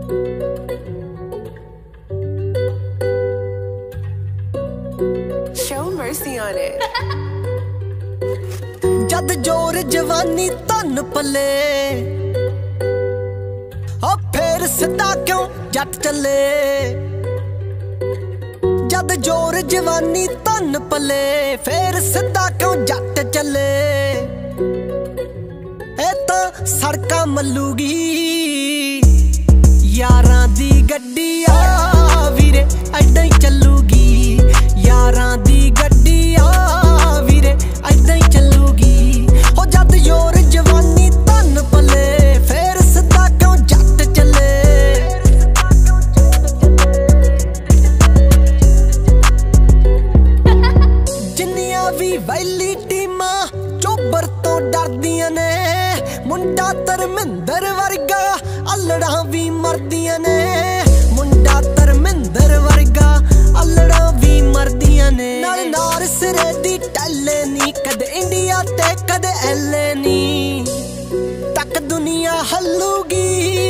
Show mercy on it. जद जोर जवानी तन पले फिर सिद्धा क्यों जट चले। जद जोर जवानी तन पले फिर सिद्धा क्यों जट चले। ए तो सड़का मलूगी यारां दी गड्डी आ वीरे ऐदां ही चलूगी। यारां दी गड्डी आ वीरे ऐदां ही चलूगी। हो जद जोर जवानी तन पले फिर सिद्धा क्यों जट चले। जिन्नियां भी वैली टीमां चोबर तो डरदियां ने मुंडा धर्मिंदर वर्गा अल्लड़ा भी मरदियां ने। मुंडा धर्मिंदर वर्गा अल्लड़ा भी मरदियां ने। नाल नार सिरे दी टैले नी कदे इंडिया ते कदे एले नी तक दुनिया हल्लूगी।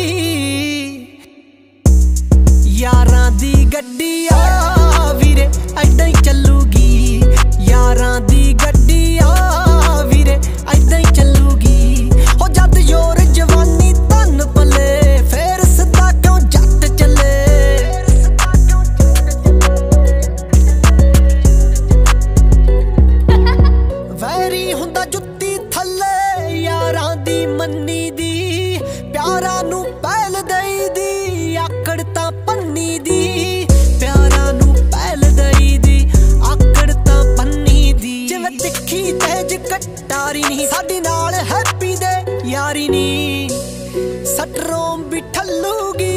यारां दी गड्डी आ वीरे ऐदां ही चलूगी। यारां दी गड्डी आ वीरे ऐदां ही चलूगी। हो जद जोर जवानी तन पले फिर सिद्धा क्यों जट चले। वैरी हुंदा जुत्ती थल्ले यारां दी मन्नी दी। प्यारा नू पहल दई दी आकड़ तां पन्नी दी। प्यारा नू पहल दई दी आकड़ तां पन्नी दी। जिवें तिखी तेज कटारी नी साडी नाल हैप्पी दे यारी नी सटरों भी ठल्लूगी।